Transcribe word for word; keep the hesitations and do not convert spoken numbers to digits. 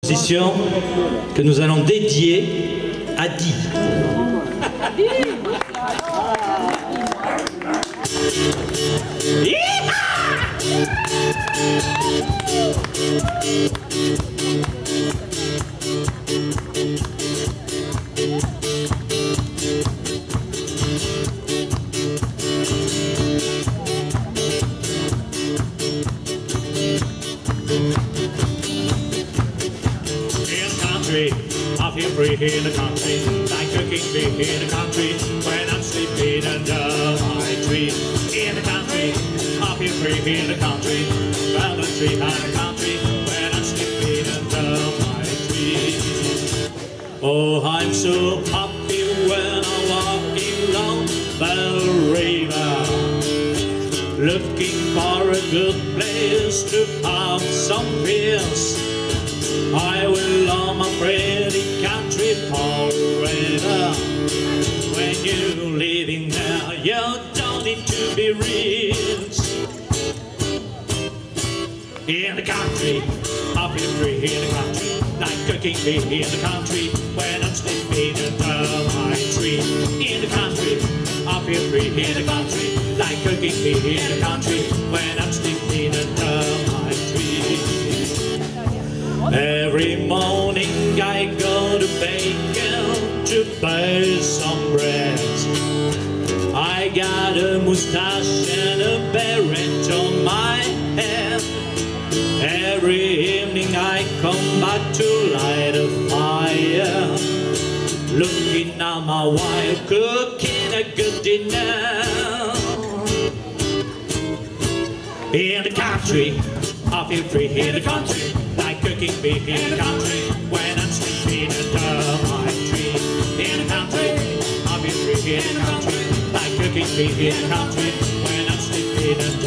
Composition que nous allons dédier à Di. I feel free in the country, like a king bee in the country, when I'm sleeping under my tree. In the country, I feel free in the country, round the tree, high the country, when I'm sleeping under my tree. Oh, I'm so happy when I'm walking along the river, looking for a good place to have some peace. I will love my pretty country forever. When you're living there, you don't need to be rich. In the country, I feel free in the country, like a king bee in the country, when I'm sleeping under my tree. In the country, I feel free in the country, like a king bee in the country, when I'm sleeping under my tree. Every morning I go to bacon to buy some bread. I got a mustache and a beret on my head. Every evening I come back to light a fire, looking at my wife cooking a good dinner. In the country, I feel free in the country, like a king bee in the country, when I'm sleeping under my tree. In the country, I feel free in the country, like a king bee in the country, when I'm sleeping under